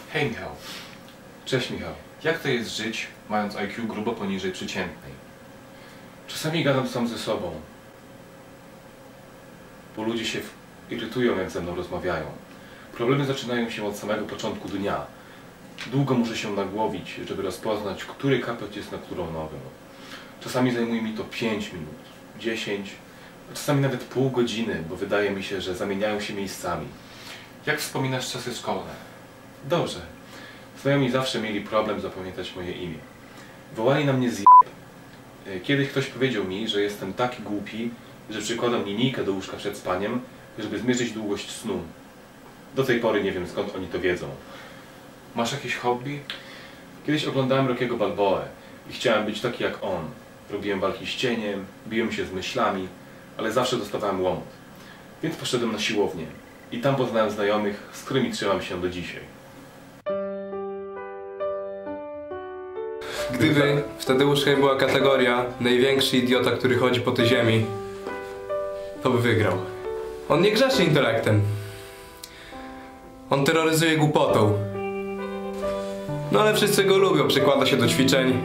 Hej Michał. Cześć Michał. Jak to jest żyć, mając IQ grubo poniżej przeciętnej? Czasami gadam sam ze sobą, bo ludzie się irytują, jak ze mną rozmawiają. Problemy zaczynają się od samego początku dnia. Długo muszę się nagłowić, żeby rozpoznać, który kapeć jest na którą nogę. Czasami zajmuje mi to 5 minut, 10, a czasami nawet pół godziny, bo wydaje mi się, że zamieniają się miejscami. Jak wspominasz czasy szkolne? Dobrze. Znajomi zawsze mieli problem zapamiętać moje imię. Wołali na mnie Kiedyś ktoś powiedział mi, że jestem taki głupi, że przykładam linijkę do łóżka przed spaniem, żeby zmierzyć długość snu. Do tej pory nie wiem, skąd oni to wiedzą. Masz jakieś hobby? Kiedyś oglądałem Rockiego Balboę i chciałem być taki jak on. Robiłem walki z cieniem, biłem się z myślami, ale zawsze dostawałem łomot. Więc poszedłem na siłownię i tam poznałem znajomych, z którymi trzymam się do dzisiaj. Gdyby w Tadeuszej była kategoria największy idiota, który chodzi po tej ziemi, to by wygrał. On nie grzeszy intelektem. On terroryzuje głupotą. No ale wszyscy go lubią, przykłada się do ćwiczeń.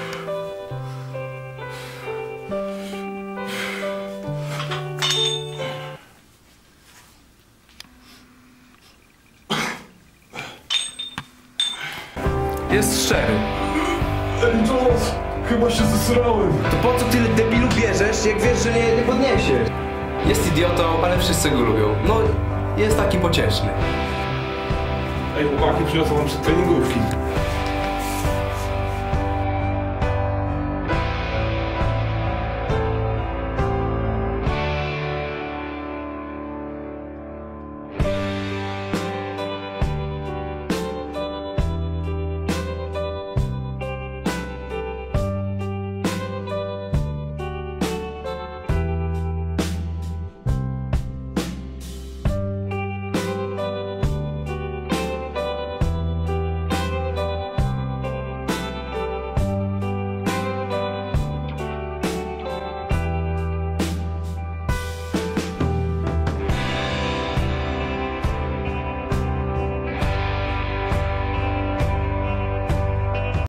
Jest szczery. Ej, Jonas, chyba się zesrałem. To po co tyle debilu bierzesz, jak wiesz, że nie podniesiesz? Jest idiotą, ale wszyscy go lubią. No, jest taki pocieszny. Ej, chłopaki, przyniosą wam przedtreningówki.